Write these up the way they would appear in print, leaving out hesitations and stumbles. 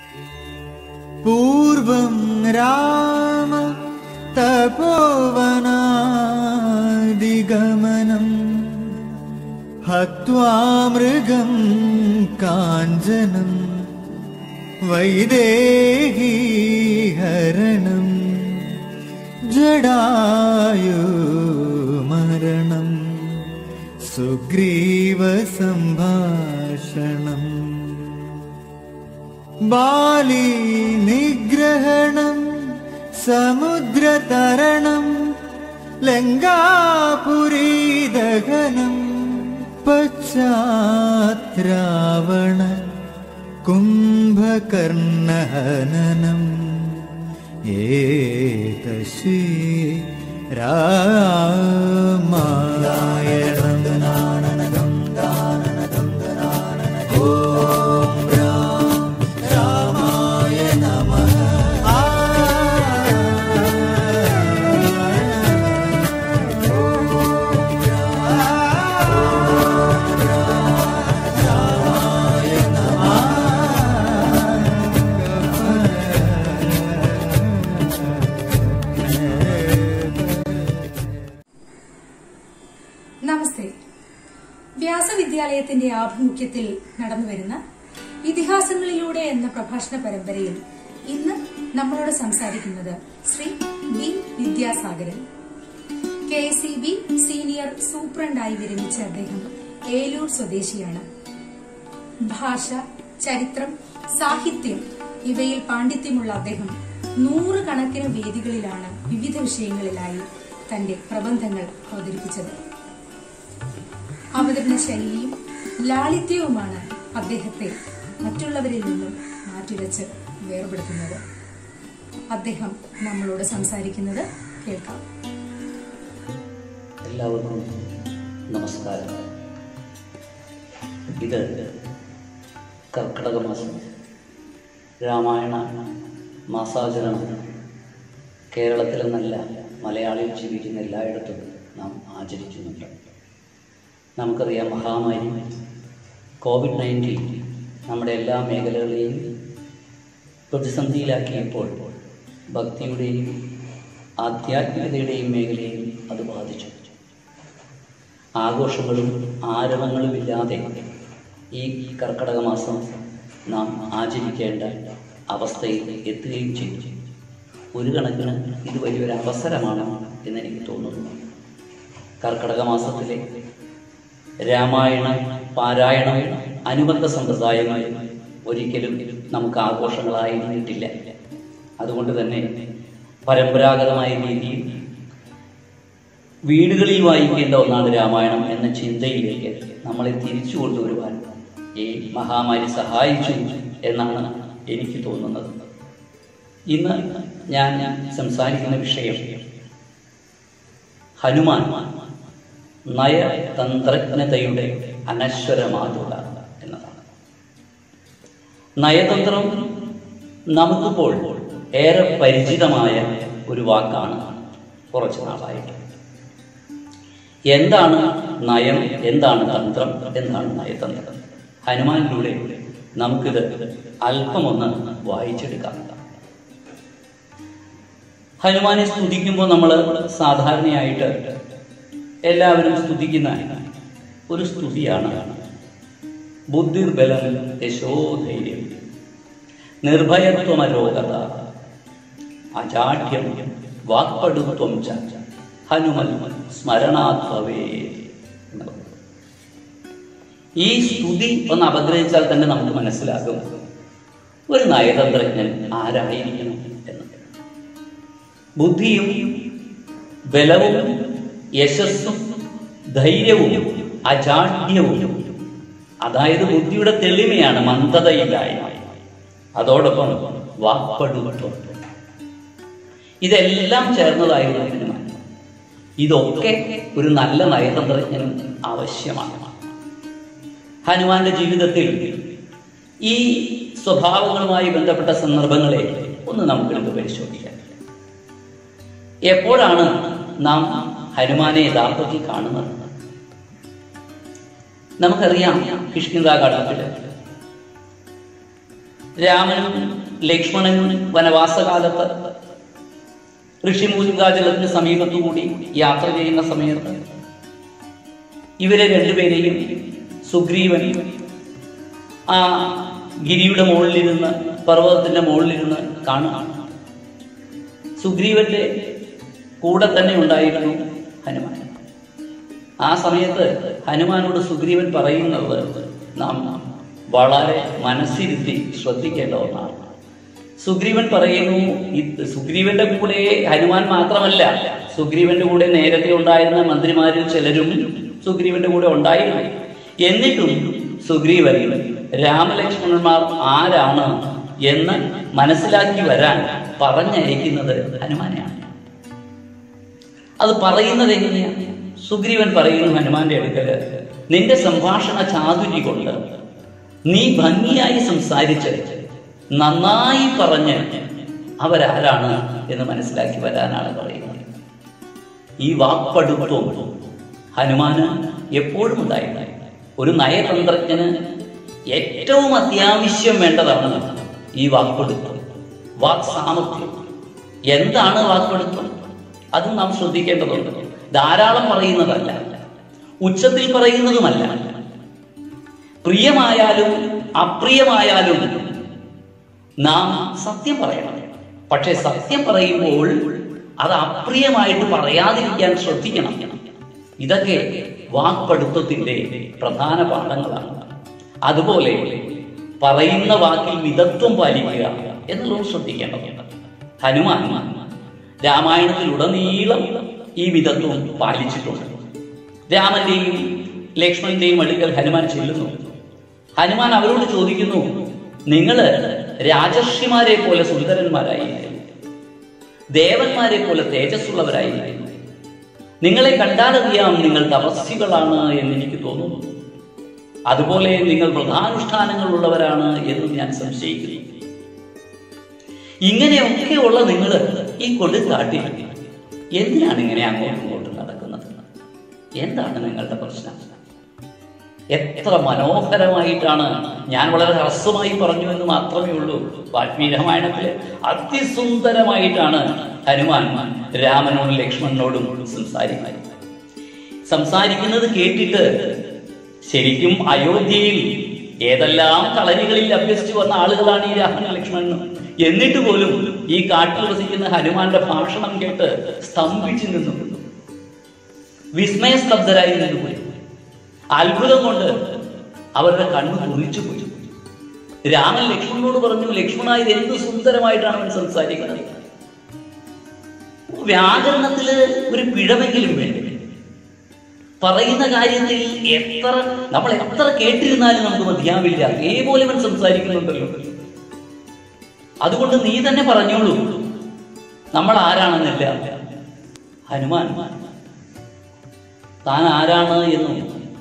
पूर्वं राम तपोवनादिगमनम् हत्वा मृगं काञ्चनं वैदेही हरणं जडायुमरणं सुग्रीवसम्भाषणम् बाली निग्रहणं समुद्रतरणं लङ्कापुरी दहनं पश्चात्रावण कुम्भकर्णहननम् एतश्री रामायणम्। നമസ്തേ. വ്യാസവിദ്യാലയത്തിന്റെ ആഭിമുഖ്യത്തിൽ നടന്നുവരുന്ന ഇതിഹാസങ്ങളിലൂടെ എന്ന പ്രഭാഷണ പരമ്പരയിൽ ഇന്ന് നമ്മളോട് സംസാരിക്കുന്നത് Shri B Vidyasagaran. KSEB senior സൂപ്രണ്ടായി വിരമിച്ച അദ്ദേഹം ഏലൂർ സ്വദേശിയാണ്. ഭാഷ, ചരിത്രം, സാഹിത്യം ഇവയിൽ പാണ്ഡിത്യമുള്ള അദ്ദേഹം 100 കണക്കിന് വേദികളിലാണ് വിവിധ വിഷയങ്ങളിലായി തന്റെ പ്രബന്ധങ്ങൾ അവതരിപ്പിച്ചത്. അവതരണ ശൈലിയും ലാളിത്യവുമാണ് അദ്ദേഹത്തെ മറ്റുള്ളവരിൽ നിന്നും മാറ്റുരച്ച് വേർപെടുത്തുന്നത്. അദ്ദേഹം നമ്മളോട് സംസാരിക്കുന്നത് കേൾക്കാം. എല്ലാവർക്കും നമസ്കാരം. ഇത് കർക്കിടക മാസം രാമായണ മാസാചരണം കേരളത്തിലെന്നല്ല മലയാളികൾ ജീവിക്കുന്ന എല്ലായിടത്തും നാം ആചരിക്കുന്നുണ്ട്. നമുക്കറിയാം, മഹാമാരി COVID-19 നമ്മുടെ എല്ലാ മേഖലകളെയും പ്രതിസന്ധിയിലാക്കിയപ്പോൾ ഭക്തിയുടെയും ആധ്യാത്മികതയുടെയും മേഖലയിൽ അത് ബാധിച്ചു. ആഘോഷങ്ങളും ആരവങ്ങളും ഇല്ലാതെ ഈ കർക്കിടക മാസം നാം ആചരിക്കേണ്ട അവസ്ഥയിൽ എത്തുകയും ചെയ്തു. ഒരു കണക്കിന് ഇത് വലിയൊരു അവസരമാണ് എന്നെനിക്ക് തോന്നുന്നു. കർക്കിടക മാസത്തിലെ രാമായണ പാരായണം അനുബന്ധ സമ്പ്രദായങ്ങൾ ഒരിക്കലും നമുക്ക് ആഘോഷങ്ങളായിരുന്നിട്ടില്ല. അതുകൊണ്ട് തന്നെ പരമ്പരാഗതമായ രീതിയിൽ വീടുകളിൽ വായിക്കേണ്ട ഒന്നാണ് രാമായണം എന്ന ചിന്തയിലേക്ക് നമ്മളെ തിരിച്ചു കൊണ്ടുവരുവാൻ ഈ മഹാമാരി സഹായിച്ചു എന്നാണ് എനിക്ക് തോന്നുന്നത്. ഇന്ന് ഞാൻ സംസാരിക്കുന്ന വിഷയം ഹനുമാൻ നയതന്ത്രജ്ഞതയുടെ അനശ്വര മാതൃക എന്നതാണ്. നയതന്ത്രം നമുക്കിപ്പോൾ ഏറെ പരിചിതമായ ഒരു വാക്കാണ്. കുറച്ചു നാളായിട്ട് എന്താണ് നയം, എന്താണ് തന്ത്രം, എന്താണ് നയതന്ത്രം, ഹനുമാനിലൂടെ നമുക്കിത് അല്പമൊന്ന് വായിച്ചെടുക്കാം. ഹനുമാനെ സ്തുതിക്കുമ്പോൾ നമ്മൾ സാധാരണയായിട്ട് എല്ലാവരും സ്തുതിക്കുന്ന ഒരു സ്തുതിയാണ് ബുദ്ധിർബലം യശോധൈര്യം നിർഭയത്വമരോഗത അജാഠ്യം വാക്പടുത്വം ച ഹനുമൻ സ്മരണാത്വവേ. ഈ സ്തുതി ഒന്ന് അപഗ്രഹിച്ചാൽ തന്നെ നമുക്ക് മനസ്സിലാകും ഒരു നയതന്ത്രജ്ഞൻ ആരായിരിക്കണം എന്ന്. ബുദ്ധിയും ബലവും യശസ്സും ധൈര്യവും അജാഡ്യവും, അതായത് ബുദ്ധിയുടെ തെളിമയാണ്, മന്ദതയില്ലായ്മ, അതോടൊപ്പം വാക്പടുത്വം, ഇതെല്ലാം ചേർന്നതായിരുന്നു ഹനുമാൻ. ഇതൊക്കെ ഒരു നല്ല നയതന്ത്രജ്ഞനും ആവശ്യമാണ്. ഹനുമാന്റെ ജീവിതത്തിൽ ഈ സ്വഭാവങ്ങളുമായി ബന്ധപ്പെട്ട സന്ദർഭങ്ങളെ ഒന്ന് നമുക്കെടുത്ത് പരിശോധിക്കാം. എപ്പോഴാണ് നാം ഹനുമാനെ യഥാർത്ഥത്തിൽ കാണുന്നത്? നമുക്കറിയാം, കിഷ്കിന്ധാകാണ്ഡത്തിൽ രാമനും ലക്ഷ്മണനും വനവാസകാലത്ത് ഋഷിമൂലികാജലത്തിന് സമീപത്തുകൂടി യാത്ര ചെയ്യുന്ന സമയത്ത് ഇവരെ രണ്ടുപേരെയും സുഗ്രീവൻ ആ ഗിരിയുടെ മുകളിലിരുന്ന്, പർവ്വതത്തിന്റെ മുകളിലിരുന്ന് കാണുകയാണ്. സുഗ്രീവന്റെ കൂടെ തന്നെ ഉണ്ടായിരുന്നു ഹനുമാൻ. ആ സമയത്ത് ഹനുമാനോട് സുഗ്രീവൻ പറയുന്നത് നാം വളരെ മനസ്സിരുത്തി ശ്രദ്ധിക്കേണ്ട ഒന്നാണ്. സുഗ്രീവൻ പറയുന്നു, സുഗ്രീവന്റെ കൂടെ ഹനുമാൻ മാത്രമല്ല, സുഗ്രീവന്റെ കൂടെ നേരത്തെ ഉണ്ടായിരുന്ന മന്ത്രിമാരിൽ ചിലരും സുഗ്രീവന്റെ കൂടെ ഉണ്ടായിരുന്നു. എന്നിട്ടും സുഗ്രീവൻ രാമലക്ഷ്മണന്മാർ ആരാണ് എന്ന് മനസ്സിലാക്കി വരാൻ പറഞ്ഞയക്കുന്നത് ഹനുമാനെയാണ്. അത് പറയുന്നത് എങ്ങനെയാണ്? സുഗ്രീവൻ പറയുന്നു ഹനുമാന്റെ അടുക്കല്, നിന്റെ സംഭാഷണ ചാതുരി കൊണ്ട് നീ ഭംഗിയായി സംസാരിച്ച് നന്നായി പറഞ്ഞ് അവരാരാണ് എന്ന് മനസ്സിലാക്കി വരാനാണ് പറയുന്നത്. ഈ വാക്പടുത്വം ഹനുമാന് എപ്പോഴും ഉണ്ടായിരുന്നു. ഒരു നയതന്ത്രജ്ഞന് ഏറ്റവും അത്യാവശ്യം വേണ്ടതാണ് ഈ വാക്പടുത്വം, വാക് സാമർഥ്യം. എന്താണ് വാക്പടുത്വം? അതും നാം ശ്രദ്ധിക്കേണ്ടതുണ്ട്. ധാരാളം പറയുന്നതല്ല, ഉച്ചത്തിൽ പറയുന്നതുമല്ല. പ്രിയമായാലും അപ്രിയമായാലും നാം സത്യം പറയണം. പക്ഷെ സത്യം പറയുമ്പോൾ അത് അപ്രിയമായിട്ട് പറയാതിരിക്കാൻ ശ്രദ്ധിക്കണം. ഇതൊക്കെ വാക്പടുത്തത്തിന്റെ പ്രധാന പാഠങ്ങളാണ്. അതുപോലെ പറയുന്ന വാക്കിൽ മിതത്വം പാലിക്കുക എന്നുള്ളത് ശ്രദ്ധിക്കേണ്ടതുണ്ട്. ഹനുമാൻ രാമായണത്തിലുടനീളം ഈ മിതത്വം പാലിച്ചിട്ടുണ്ട്. രാമന്റെയും ലക്ഷ്മണന്റെയും അടുക്കൽ ഹനുമാൻ ചെല്ലുന്നു. ഹനുമാൻ അവരോട് ചോദിക്കുന്നു, നിങ്ങള് രാജർഷിമാരെ പോലെ സുന്ദരന്മാരായിരുന്നു, ദേവന്മാരെ പോലെ തേജസ്സുള്ളവരായിരുന്നു. നിങ്ങളെ കണ്ടാലറിയാം നിങ്ങൾ തപസ്വികളാണ് എന്ന് എനിക്ക് തോന്നുന്നു. അതുപോലെ നിങ്ങൾ വ്രതാനുഷ്ഠാനങ്ങൾ ഉള്ളവരാണ് എന്നും ഞാൻ സംശയിക്കുന്നു. ഇങ്ങനെയൊക്കെയുള്ള നിങ്ങൾ ഈ കൊടുങ്കാട്ടിൽ എന്തിനാണ് ഇങ്ങനെ അങ്ങോട്ടും ഇങ്ങോട്ടും നടക്കുന്നത്? എന്താണ് നിങ്ങളുടെ പ്രശ്നം? എത്ര മനോഹരമായിട്ടാണ്, ഞാൻ വളരെ ഹ്രസ്വമായി പറഞ്ഞു എന്ന് മാത്രമേ ഉള്ളൂ, വാൽമീകി രാമായണത്തില് അതിസുന്ദരമായിട്ടാണ് ഹനുമാൻ രാമനോടും ലക്ഷ്മണനോടും സംസാരിക്കുന്നത് കേട്ടിട്ട് ശരിക്കും അയോധ്യയിൽ ഏതെല്ലാം കളരികളിൽ അഭ്യസിച്ചു വന്ന ആളുകളാണ് ഈ രാമനും ലക്ഷ്മണനും. എന്നിട്ട് പോലും ഈ കാട്ടിൽ വസിക്കുന്ന ഹനുമാന്റെ ഭാഷണം കേട്ട് സ്തംഭിച്ചു നിന്നു, വിസ്മയസ്തബ്ധരായി നിന്നുപോയി. അത്ഭുതം കൊണ്ട് അവരുടെ കണ്ണു കുറിച്ചു പോയി. രാമൻ ലക്ഷ്മണനോട് പറഞ്ഞു, ലക്ഷ്മണ, ഇത് എന്ത് സുന്ദരമായിട്ടാണ് അവൻ സംസാരിക്കുന്നത്. വ്യാകരണത്തില് ഒരു പിഴവെങ്കിലും വേണ്ടി, പറയുന്ന കാര്യത്തിൽ നമ്മൾ എത്ര കേട്ടിരുന്നാലും നമുക്ക് മതിയാവില്ല. അതേപോലെ അവൻ സംസാരിക്കുന്നുണ്ടല്ലോ. അതുകൊണ്ട് നീ തന്നെ പറഞ്ഞോളൂ, നമ്മൾ ആരാണെന്നില്ല. ഹനുമാൻ താൻ ആരാണ് എന്നും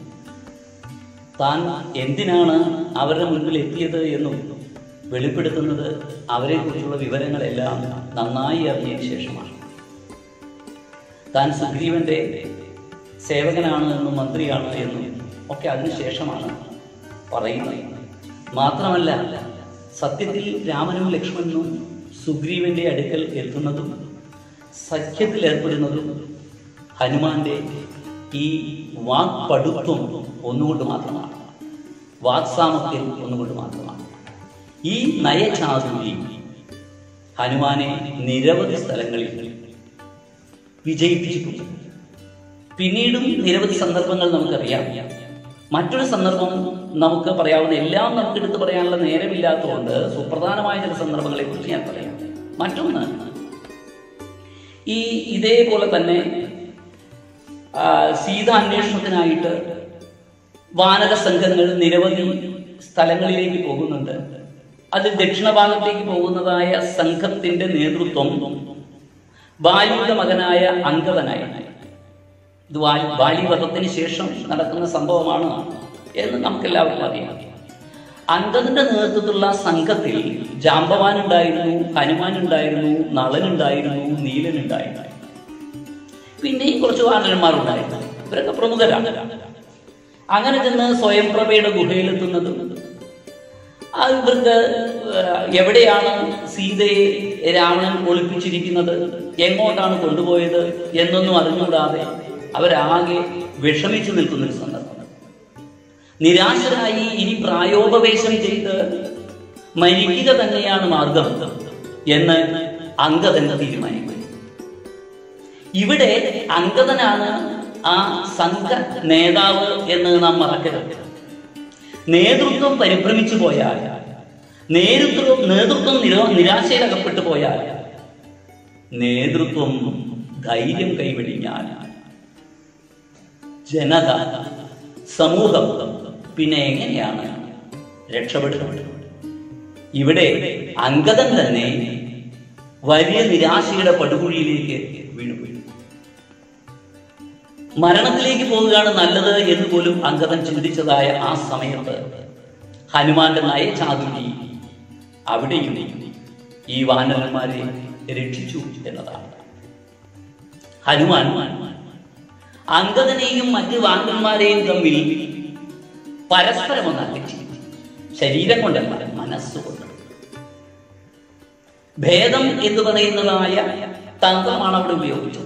താൻ എന്തിനാണ് അവരുടെ മുൻപിൽ എത്തിയത് എന്നും വെളിപ്പെടുത്തുന്നത് അവരെ കുറിച്ചുള്ള വിവരങ്ങളെല്ലാം നന്നായി അറിഞ്ഞതിന് ശേഷമാണ്. താൻ സുഗ്രീവന്റെ സേവകനാണ് എന്നും മന്ത്രിയാണ് എന്നും ഒക്കെ അതിനുശേഷമാണ് പറയുന്നത്. മാത്രമല്ല, സത്യത്തിൽ രാമനും ലക്ഷ്മണനും സുഗ്രീവന്റെ അടുക്കൽ എത്തുന്നതും സഖ്യത്തിൽ ഏർപ്പെടുന്നതും ഹനുമാന്റെ ഈ വാക്പടുത്വം ഒന്നുകൊണ്ട് മാത്രമാണ്, വാക്സാമർത്ഥ്യം ഒന്നുകൊണ്ട് മാത്രമാണ്. ഈ നയചാതുര്യം ഹനുമാനെ നിരവധി സ്ഥലങ്ങളിൽ വിജയിപ്പിച്ചിട്ടുണ്ട്. പിന്നീടും നിരവധി സന്ദർഭങ്ങൾ നമുക്കറിയാം. മറ്റൊരു സന്ദർഭം നമുക്ക് പറയാവുന്ന, എല്ലാം നമുക്ക് എടുത്തു പറയാനുള്ള നേരമില്ലാത്തതുകൊണ്ട് സുപ്രധാനമായ ചില സന്ദർഭങ്ങളെ കുറിച്ച് ഞാൻ പറയാം. മറ്റൊന്ന്, ഇതേപോലെ തന്നെ സീതാന്വേഷണത്തിനായിട്ട് വാനര സംഘങ്ങൾ നിരവധി സ്ഥലങ്ങളിലേക്ക് പോകുന്നുണ്ട്. അതിൽ ദക്ഷിണഭാഗത്തേക്ക് പോകുന്നതായ സംഘത്തിന്റെ നേതൃത്വം ബാലിയുടെ മകനായ അംഗദനായി. ഇത് ബാലിവധത്തിന് ശേഷം നടക്കുന്ന സംഭവമാണ് എന്ന് നമുക്കെല്ലാവർക്കും അറിയാം. അംഗദന്റെ നേതൃത്വത്തിലുള്ള സംഘത്തിൽ ജാമ്പവാൻ ഉണ്ടായിരുന്നു, ഹനുമാൻ ഉണ്ടായിരുന്നു, നളനുണ്ടായിരുന്നു, നീലനുണ്ടായിരുന്നു, പിന്നെയും കുറച്ച് വാനരന്മാരുണ്ടായിരുന്നു. ഇവരൊക്കെ പ്രമുഖരാണ്. അങ്ങനെ ചെന്ന് സ്വയംപ്രഭയുടെ ഗുഹയിലെത്തുന്നതും ഇവർക്ക് എവിടെയാണ് സീതയെ രാവണൻ ഒളിപ്പിച്ചിരിക്കുന്നത്, എങ്ങോട്ടാണ് കൊണ്ടുപോയത് എന്നൊന്നും അറിഞ്ഞുകൂടാതെ അവരാകെ വിഷമിച്ചു നിൽക്കുന്നൊരു സന്ദർഭം. നിരാശരായി ഇനി പ്രായോപവേശം ചെയ്ത് മരിക്കുക തന്നെയാണ് മാർഗം എന്ന് അംഗദൻ തീരുമാനിക്കുന്നു. ഇവിടെ അംഗദനാണ് ആ സംഘ നേതാവ് എന്ന് നാം മറക്കരുത്. നേതൃത്വം പരിഭ്രമിച്ചു പോയാൽ, നേതൃത്വം നിരാശയിലകപ്പെട്ടു പോയാൽ, നേതൃത്വം ധൈര്യം കൈവെടിഞ്ഞാൽ ജനത, സമൂഹം പിന്നെ എങ്ങനെയാണ് രക്ഷപ്പെടുന്നത്? ഇവിടെ അംഗദൻ തന്നെ വലിയ നിരാശയുടെ പടുകുഴിയിലേക്ക് വീണുപോയി. മരണത്തിലേക്ക് പോവുകയാണ് നല്ലത് എന്ന് പോലും അംഗദൻ ചിന്തിച്ചതായ ആ സമയത്ത് ഹനുമാന്റെ നയചാതുരി അവിടെയും ഈ വാനരന്മാരെ രക്ഷിച്ചു എന്നതാണ്. ഹനുമാൻ അംഗദനെയും മറ്റ് വാനരന്മാരെയും തമ്മിൽ പരസ്പരം ഒന്നകറ്റി, ശരീരം കൊണ്ടല്ല മനസ്സുകൊണ്ട്. ഭേദം എന്ന് പറയുന്നതായ തന്ത്രമാണ് അവിടെ ഉപയോഗിച്ചത്.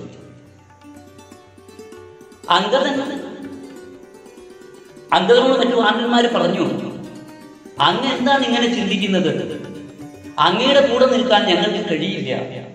അംഗദനോട് മറ്റു വാനരന്മാർ പറഞ്ഞു, അങ്ങ് എന്താണ് ഇങ്ങനെ ചിന്തിക്കുന്നത്? അങ്ങയുടെ കൂടെ നിൽക്കാൻ ഞങ്ങൾക്ക് കഴിയില്ല.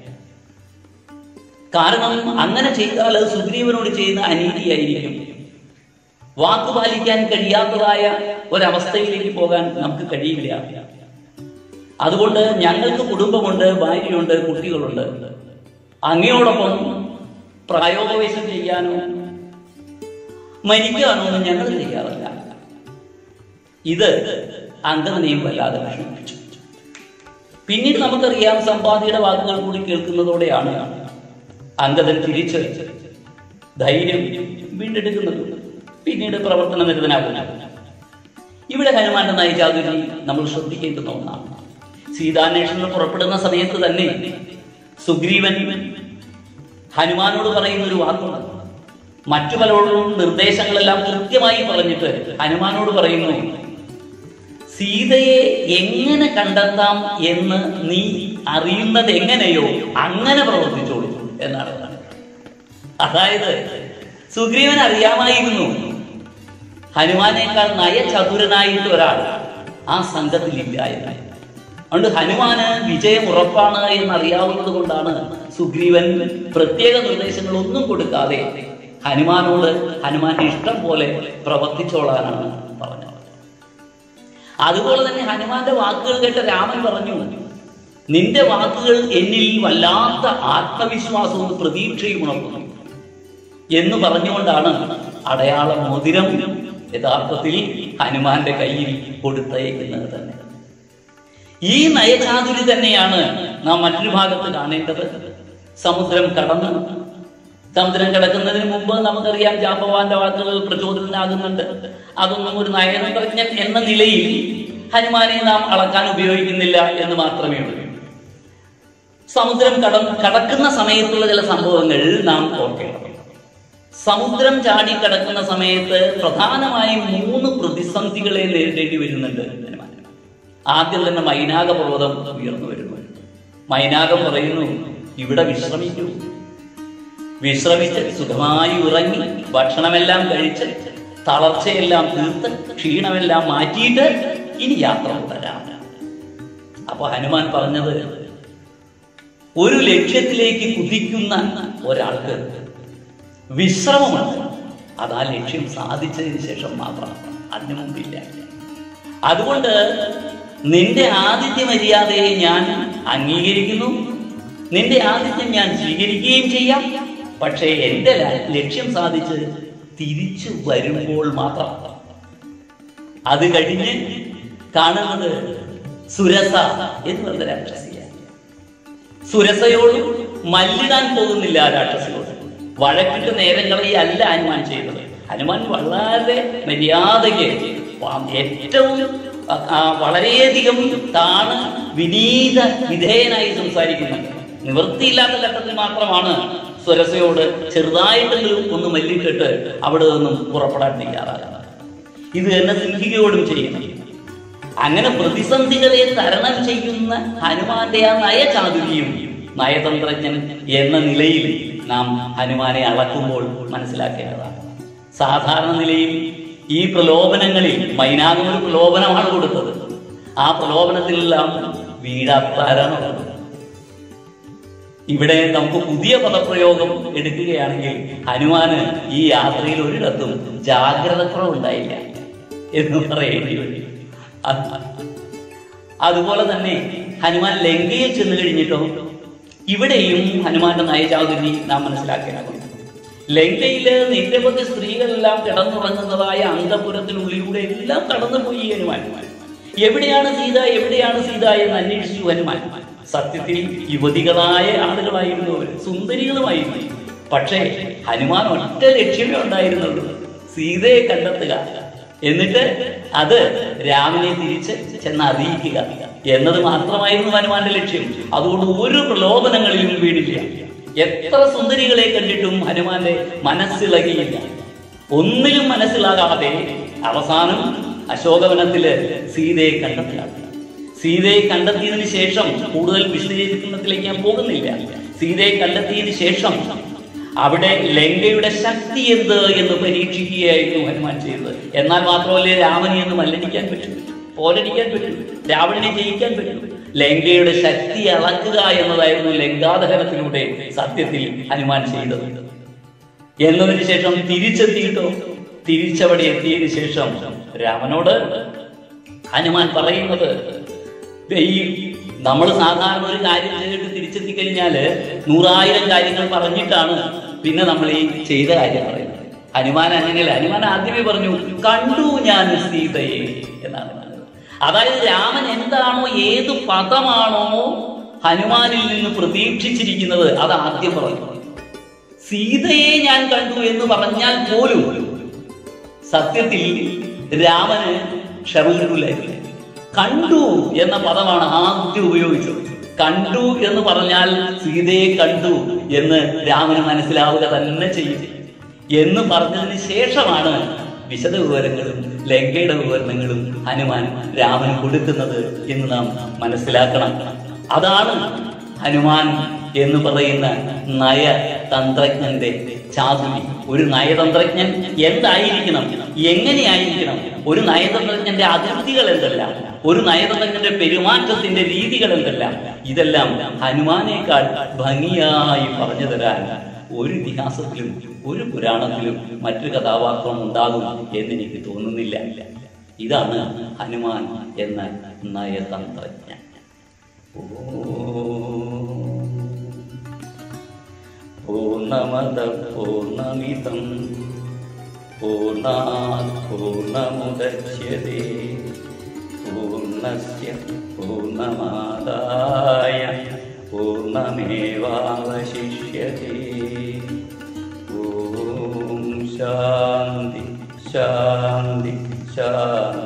കാരണം അങ്ങനെ ചെയ്താൽ സുഗ്രീവനോട് ചെയ്യുന്ന അനീതിയായിരിക്കും. വാക്കു പാലിക്കാൻ കഴിയാത്തതായ ഒരവസ്ഥയിലേക്ക് പോകാൻ നമുക്ക് കഴിയില്ല. അതുകൊണ്ട് ഞങ്ങൾക്ക് കുടുംബമുണ്ട്, ഭാര്യയുണ്ട്, കുട്ടികളുണ്ട്. അങ്ങയോടൊപ്പം പ്രായോപവേശം ചെയ്യാനോ മരിക്കാനോ ഒന്നും ഞങ്ങൾ ചെയ്യാറില്ല. ഇത് അംഗദനെയും വല്ലാതെ വിഷമിപ്പിച്ചു. പിന്നീട് നമുക്കറിയാം, സമ്പാദിയുടെ വാക്കുകൾ കൂടി കേൾക്കുന്നതോടെയാണ് അംഗദൻ തിരിച്ച് ധൈര്യം വീണ്ടെടുക്കുന്നത്, പിന്നീട് പ്രവർത്തന നിരതനാകുന്നത്. ഇവിടെ ഹനുമാന്റെ നയചാതുരി നമ്മൾ ശ്രദ്ധിക്കേണ്ടുന്ന ഒന്നാണ്. സീതാന്വേഷണം പുറപ്പെടുന്ന സമയത്ത് തന്നെ സുഗ്രീവൻ ഹനുമാനോട് പറയുന്ന ഒരു വാക്കുണ്ട്. മറ്റു പലരോടും നിർദ്ദേശങ്ങളെല്ലാം കൃത്യമായി പറഞ്ഞിട്ട് ഹനുമാനോട് പറയുന്നു, സീതയെ എങ്ങനെ കണ്ടെത്താം എന്ന് നീ അറിയുന്നത് എങ്ങനെയോ അങ്ങനെ പ്രവർത്തിച്ചോളൂ എന്നാണ്. അതായത് സുഗ്രീവൻ അറിയാമായിരുന്നു ഹനുമാനേക്കാൾ നയചതുരനായിട്ട് ഒരാൾ ആ സംഘത്തിലില്ല എന്ന്. അതുകൊണ്ട് ഹനുമാന് വിജയം ഉറപ്പാണ് എന്നറിയാവുന്നത് കൊണ്ടാണ് സുഗ്രീവൻ പ്രത്യേക നിർദ്ദേശങ്ങളൊന്നും കൊടുക്കാതെ ഹനുമാനോട് ഹനുമാന്റെ ഇഷ്ടം പോലെ പ്രവർത്തിച്ചോളാനാണ് പറഞ്ഞത്. അതുപോലെ തന്നെ ഹനുമാന്റെ വാക്കുകൾ കേട്ട രാമൻ പറഞ്ഞു, നിന്റെ വാക്കുകൾ എന്നിൽ വല്ലാത്ത ആത്മവിശ്വാസവും പ്രതീക്ഷയും ഉണർത്തുന്നു എന്ന് പറഞ്ഞുകൊണ്ടാണ് അടയാള മോതിരം യഥാർത്ഥത്തിൽ ഹനുമാന്റെ കയ്യിൽ കൊടുത്തയക്കുന്നത് തന്നെ. ഈ നയചാതുരി തന്നെയാണ് നാം മറ്റൊരു ഭാഗത്ത് കാണേണ്ടത്. സമുദ്രം കടക്കുന്നതിന് മുമ്പ് നമുക്കറിയാം ജാമ്പവാന്റെ വാക്കുകൾ പ്രചോദനനാകുന്നുണ്ട്. അതൊന്നും ഒരു നയതന്ത്രജ്ഞൻ എന്ന നിലയിൽ ഹനുമാനെ നാം അളക്കാൻ ഉപയോഗിക്കുന്നില്ല എന്ന് മാത്രമേ ഉള്ളൂ. സമുദ്രം കടക്കുന്ന സമയത്തുള്ള ചില സംഭവങ്ങൾ നാം ഓർക്കേണ്ടതുണ്ട്. സമുദ്രം ചാടിക്കടക്കുന്ന സമയത്ത് പ്രധാനമായും 3 പ്രതിസന്ധികളെ നേരിടേണ്ടി വരുന്നുണ്ട് ഹനുമാൻ. ആദ്യം തന്നെ മൈനാക പർവ്വതം ഉയർന്നു വരുന്നു. മൈനാകം പറയുന്നു, ഇവിടെ വിശ്രമിച്ച് സുഖമായി ഉറങ്ങി ഭക്ഷണമെല്ലാം കഴിച്ച് തളർച്ചയെല്ലാം തീർത്ത് ക്ഷീണമെല്ലാം മാറ്റിയിട്ട് ഇനി യാത്ര തുടരാം. അപ്പൊ ഹനുമാൻ പറഞ്ഞത്, ഒരു ലക്ഷ്യത്തിലേക്ക് കുതിക്കുന്ന ഒരാൾക്ക് വിശ്രമമുണ്ട്. അത് ആ ലക്ഷ്യം സാധിച്ചതിന് ശേഷം മാത്രം, അതിനു മുമ്പില്ല. അതുകൊണ്ട് നിന്റെ ആതിഥ്യ മര്യാദയെ ഞാൻ അംഗീകരിക്കുന്നു, നിന്റെ ആതിഥ്യം ഞാൻ സ്വീകരിക്കുകയും ചെയ്യാം. പക്ഷേ എന്റെ ലക്ഷ്യം സാധിച്ച് തിരിച്ചു വരുമ്പോൾ മാത്രം. അത് കഴിഞ്ഞ് കാണുന്നത് സുരസ എന്ന് പറഞ്ഞ രാക്ഷസിയാണ്. സുരസയോട് മല്ലിടാൻ പോകുന്നില്ല. രാക്ഷസിയോട് വഴക്കിട്ട് നേരം കളയല്ല ഹനുമാൻ ചെയ്തത്. ഹനുമാൻ വളരെ മര്യാദയ്ക്ക് ഏറ്റവും വളരെയധികം വിനീത വിധേയനായി സംസാരിക്കുന്നുണ്ട്. നിവൃത്തിയില്ലാത്ത ഘട്ടത്തിൽ മാത്രമാണ് സുരസയോട് ചെറുതായിട്ടെങ്കിലും ഒന്ന് മല്ലിട്ടിട്ട് അവിടെ നിന്നും പുറപ്പെടാൻ തയ്യാറാകുന്നത്. ഇത് തന്നെ സിംഹികയോടും ചെയ്യണം. അങ്ങനെ പ്രതിസന്ധികളെ തരണം ചെയ്യുന്ന ഹനുമാന്റെ ആ നയചാതുര്യം, നയതന്ത്രജ്ഞൻ എന്ന നിലയിൽ നാം ഹനുമാനെ അളക്കുമ്പോൾ മനസ്സിലാക്കേണ്ടതാണ്. സാധാരണ നിലയിൽ ഈ പ്രലോഭനങ്ങളിൽ മൈനാകം ഒരു പ്രലോഭനമാണ് കൊടുത്തത്. ആ പ്രലോഭനത്തിലെല്ലാം വീഴാത്താരാണ്. ഇവിടെ നമുക്ക് പുതിയ പദപ്രയോഗം എടുക്കുകയാണെങ്കിൽ ഹനുമാന് ഈ യാത്രയിൽ ഒരിടത്തും ജാഗ്രത കുറവുണ്ടായില്ല എന്ന് പറയേണ്ടി വരും. അതുപോലെ തന്നെ ഹനുമാൻ ലങ്കയിൽ ചെന്ന് കഴിഞ്ഞിട്ടോ ഇവിടെയും ഹനുമാന്റെ നയചാതുരി നാം മനസ്സിലാക്കേണ്ടതുണ്ട്. ലങ്കയില് നിരവധി സ്ത്രീകളെല്ലാം കിടന്നുറങ്ങുന്നതായ അന്തപുരത്തിനുള്ളിലൂടെ എല്ലാം കടന്നുപോയി ഹനുമാൻ. എവിടെയാണ് സീത, എവിടെയാണ് സീത എന്ന് അന്വേഷിച്ചു ഹനുമാൻ. സത്യത്തിൽ യുവതികളായ ആളുകളായിരുന്നു അവർ, സുന്ദരികളുമായിരുന്നു. പക്ഷേ ഹനുമാൻ ഒറ്റ ലക്ഷ്യമേ ഉണ്ടായിരുന്നുള്ളൂ, സീതയെ കണ്ടെത്തുക, എന്നിട്ട് അത് രാമനെ തിരിച്ച് ചെന്ന് അറിയിക്കുക എന്നത് മാത്രമായിരുന്നു ഹനുമാന്റെ ലക്ഷ്യം. അതുകൊണ്ട് ഒരു പ്രലോഭനങ്ങളിലും വീണില്ല. എത്ര സുന്ദരികളെ കണ്ടിട്ടും ഹനുമാന്റെ മനസ്സിളകിയില്ല. ഒന്നിലും മനസ്സിലാകാതെ അവസാനം അശോകവനത്തില് സീതയെ കണ്ടെത്തുകയാണ്. സീതയെ കണ്ടെത്തിയതിനു ശേഷം, കൂടുതൽ വിശദീകരണത്തിലേക്ക് ഞാൻ പോകുന്നില്ല, സീതയെ കണ്ടെത്തിയതിനു ശേഷം അവിടെ ലങ്കയുടെ ശക്തി എന്ത് എന്ന് പരീക്ഷിക്കുകയായിരുന്നു ഹനുമാൻ ചെയ്തത്. എന്നാൽ മാത്രമല്ലേ രാമനെ എന്ന് മല്ലടിക്കാൻ പറ്റൂ, പോരടിക്കാൻ പറ്റൂ, രാവണനെ ജയിക്കാൻ പറ്റൂ. ലങ്കയുടെ ശക്തി അളക്കുക എന്നതായിരുന്നു ലങ്കാദഹനത്തിലൂടെ സത്യത്തിൽ ഹനുമാൻ ചെയ്തത്. എന്നതിന് ശേഷം തിരിച്ചെത്തിയിട്ടോ, തിരിച്ചവിടെ എത്തിയതിനു ശേഷം രാമനോട് ഹനുമാൻ പറയുന്നത്, ഈ നമ്മൾ സാധാരണ ഒരു കാര്യം ചെയ്തിട്ട് തിരിച്ചെത്തി കഴിഞ്ഞാല് 100,000 കാര്യങ്ങൾ പറഞ്ഞിട്ടാണ് പിന്നെ നമ്മൾ ഈ ചെയ്ത കാര്യം പറയുന്നത്. ഹനുമാൻ അങ്ങനെയല്ല. ഹനുമാൻ ആദ്യമേ പറഞ്ഞു, കണ്ടു ഞാൻ സീതയെ എന്നാണ് പറഞ്ഞത്. അതായത് രാമൻ എന്താണോ, ഏത് പദമാണോ ഹനുമാനിൽ നിന്ന് പ്രതീക്ഷിച്ചിരിക്കുന്നത് അത് ആദ്യം പറഞ്ഞു. സീതയെ ഞാൻ കണ്ടു എന്ന് പറഞ്ഞാൽ പോലും സത്യത്തിൽ രാമന് ക്ഷമകിട്ടില്ലായിരുന്നു. കണ്ടു എന്ന പദമാണ് ആദ്യം ഉപയോഗിച്ചത്. കണ്ടു എന്ന് പറഞ്ഞാൽ സീതയെ കണ്ടു എന്ന് രാമന് മനസ്സിലാവുക തന്നെ ചെയ്യും എന്ന് പറഞ്ഞതിന് ശേഷമാണ് വിശദ വിവരങ്ങളും ലങ്കയുടെ വിവരണങ്ങളും ഹനുമാൻ രാമന് കൊടുക്കുന്നത് എന്ന് നാം മനസ്സിലാക്കണം. അതാണ് ഹനുമാൻ എന്ന് പറയുന്ന നയതന്ത്രജ്ഞന്റെ ചാതുരി. ഒരു നയതന്ത്രജ്ഞൻ എന്തായിരിക്കണം, എങ്ങനെയായിരിക്കണം, ഒരു നയതന്ത്രജ്ഞന്റെ അതിർത്തികൾ എന്തെല്ലാം, ഒരു നയതന്ത്രജ്ഞന്റെ പെരുമാറ്റത്തിന്റെ രീതികൾ എന്തെല്ലാം, ഇതെല്ലാം ഹനുമാനേക്കാൾ ഭംഗിയായി പറഞ്ഞു തരാൻ ഒരു ഇതിഹാസത്തിലും ഒരു പുരാണത്തിലും മറ്റൊരു കഥാപാത്രം ഉണ്ടാകും എന്നെനിക്ക് തോന്നുന്നില്ല. ഇതാണ് ഹനുമാൻ എന്ന നയതന്ത്രജ്ഞൻ. പൂർണ്ണമദ പൂർണ്ണമിദം പൂർണ്ണാത് പൂർണ്ണമുദച്യതേ പൂർണ്ണസ്യ പൂർണ്ണമാദായ പൂർണ്ണമേവാവശിഷ്യതേ. ഓം ശാന്തി ശാന്തി ശാന്തി.